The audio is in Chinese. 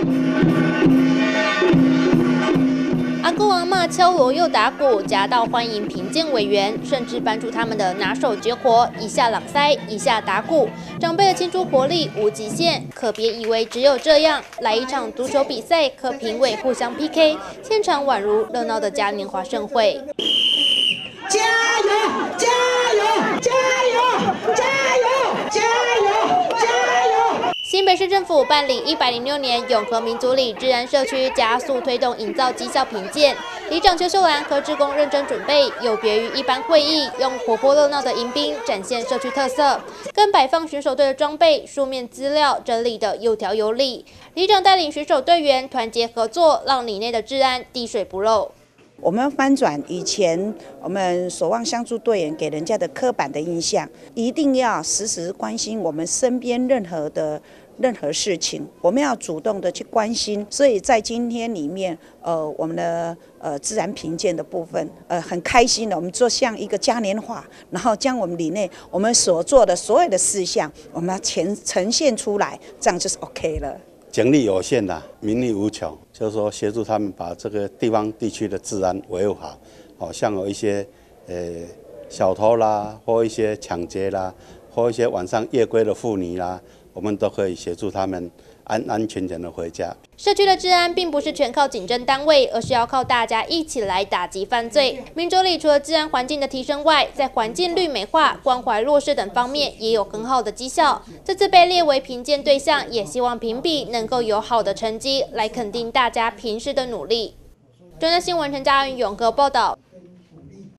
阿公阿嬷敲锣又打鼓，夹道欢迎评鉴委员，甚至搬出他们的拿手绝活，一下朗塞，一下打鼓。长辈的庆祝活力无极限，可别以为只有这样。来一场足球比赛，和评委互相 PK， 现场宛如热闹的嘉年华盛会。 加油！加油！加油！加油！加油！加油！ 新北市政府办理106年永和民族里治安社区加速推动营造绩效评鉴，里长邱秀兰和志工认真准备，有别于一般会议，用活泼热闹的迎宾展现社区特色，跟摆放选手队的装备、书面资料整理得有条有理。里长带领选手队员团结合作，让里内的治安滴水不漏。 我们翻转以前我们守望相助队员给人家的刻板的印象，一定要时时关心我们身边任何事情，我们要主动的去关心。所以在今天里面，我们的自然评鉴的部分，很开心的，我们做像一个嘉年华，然后将我们里内我们所做的所有的事项，我们要呈现出来，这样就是 OK 了。 精力有限的，民力无穷，就是说协助他们把这个地方地区的治安维护好。好像有一些小偷啦，或一些抢劫啦，或一些晚上夜归的妇女啦，我们都可以协助他们安全的回家。 社区的治安并不是全靠警政单位，而是要靠大家一起来打击犯罪。民族里除了治安环境的提升外，在环境绿美化、关怀弱势等方面也有很好的绩效。这次被列为评鉴对象，也希望评比能够有好的成绩，来肯定大家平时的努力。中央新闻陈嘉云永和报道。